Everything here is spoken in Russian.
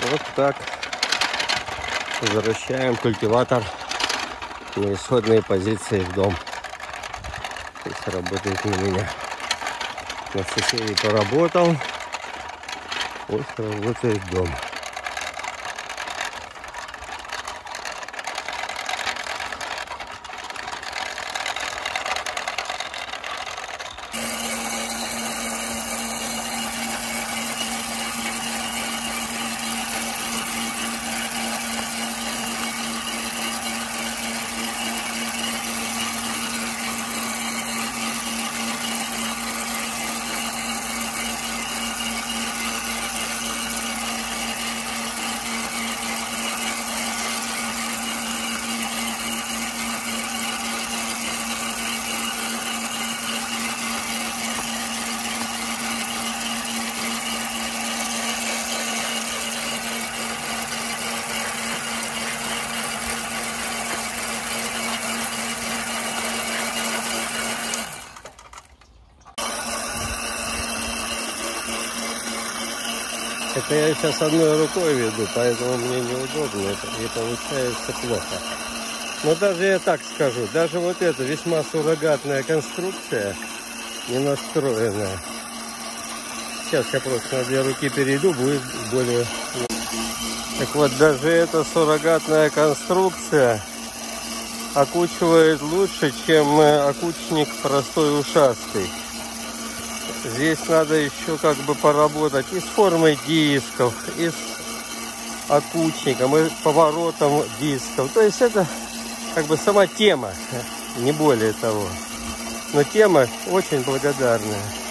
Вот так возвращаем культиватор на исходные позиции в дом. Здесь работает на меня. На соседей поработал. Вот работает дом. Это я сейчас одной рукой веду, поэтому мне неудобно, и получается плохо. Но даже я так скажу, даже вот эта весьма суррогатная конструкция не настроенная. Сейчас я просто на две руки перейду, будет более... Так вот, даже эта суррогатная конструкция окучивает лучше, чем окучник простой ушастый. Здесь надо еще как бы поработать и с формой дисков, и с окучником, и поворотом дисков. То есть это как бы сама тема, не более того. Но тема очень благодарная.